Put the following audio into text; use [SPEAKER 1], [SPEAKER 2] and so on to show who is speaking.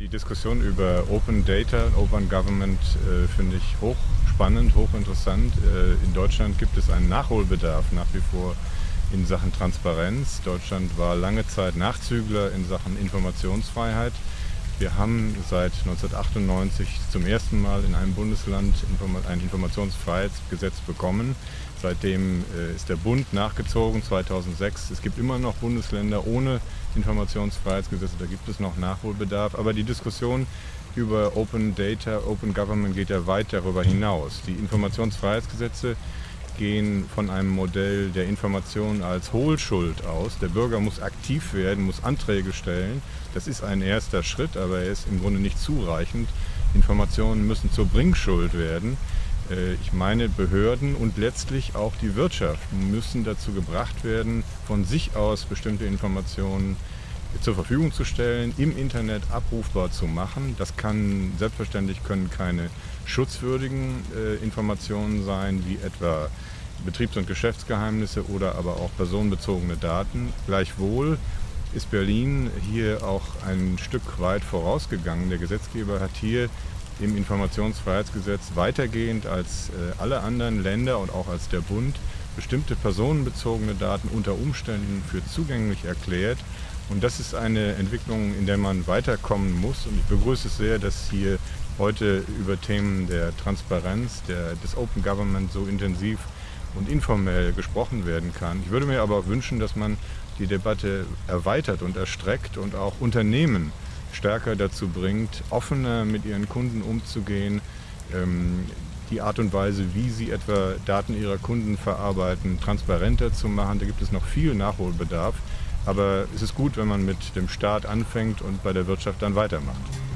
[SPEAKER 1] Die Diskussion über Open Data, Open Government finde ich hochspannend, hochinteressant. In Deutschland gibt es einen Nachholbedarf nach wie vor in Sachen Transparenz. Deutschland war lange Zeit Nachzügler in Sachen Informationsfreiheit. Wir haben seit 1998 zum ersten Mal in einem Bundesland ein Informationsfreiheitsgesetz bekommen. Seitdem ist der Bund nachgezogen, 2006. Es gibt immer noch Bundesländer ohne Informationsfreiheitsgesetze, da gibt es noch Nachholbedarf. Aber die Diskussion über Open Data, Open Government geht ja weit darüber hinaus. Die Informationsfreiheitsgesetze gehen von einem Modell der Information als Hohlschuld aus. Der Bürger muss aktiv werden, muss Anträge stellen. Das ist ein erster Schritt, aber er ist im Grunde nicht zureichend. Informationen müssen zur Bringschuld werden. Ich meine, Behörden und letztlich auch die Wirtschaft müssen dazu gebracht werden, von sich aus bestimmte Informationen zur Verfügung zu stellen, im Internet abrufbar zu machen. Das kann selbstverständlich können keine schutzwürdigen Informationen sein, wie etwa Betriebs- und Geschäftsgeheimnisse oder aber auch personenbezogene Daten. Gleichwohl ist Berlin hier auch ein Stück weit vorausgegangen. Der Gesetzgeber hat hier im Informationsfreiheitsgesetz weitergehend als alle anderen Länder und auch als der Bund bestimmte personenbezogene Daten unter Umständen für zugänglich erklärt. Und das ist eine Entwicklung, in der man weiterkommen muss. Und ich begrüße es sehr, dass hier heute über Themen der Transparenz, des Open Government so intensiv und informell gesprochen werden kann. Ich würde mir aber auch wünschen, dass man die Debatte erweitert und erstreckt und auch Unternehmen stärker dazu bringt, offener mit ihren Kunden umzugehen, die Art und Weise, wie sie etwa Daten ihrer Kunden verarbeiten, transparenter zu machen. Da gibt es noch viel Nachholbedarf. Aber es ist gut, wenn man mit dem Staat anfängt und bei der Wirtschaft dann weitermacht.